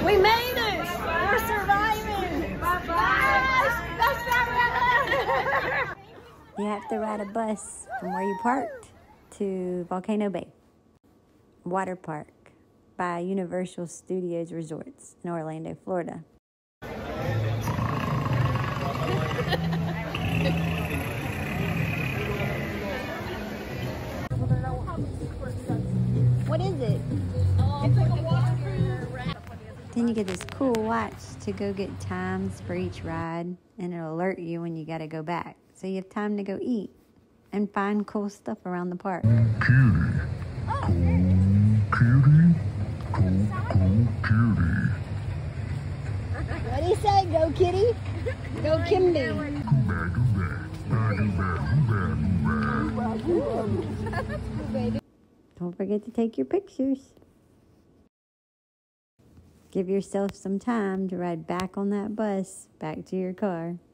We made it! We're surviving! That's not You have to ride a bus from where you parked to Volcano Bay Water Park by Universal Studios Resorts in Orlando, Florida. What is it? It's like a waterproof. Then you get this cool watch to go get times for each ride, and it'll alert you when you got to go back. So you have time to go eat and find cool stuff around the park. Cutie. What do you say? Go kitty? Go Kimby. Don't forget to take your pictures. Give yourself some time to ride back on that bus, back to your car.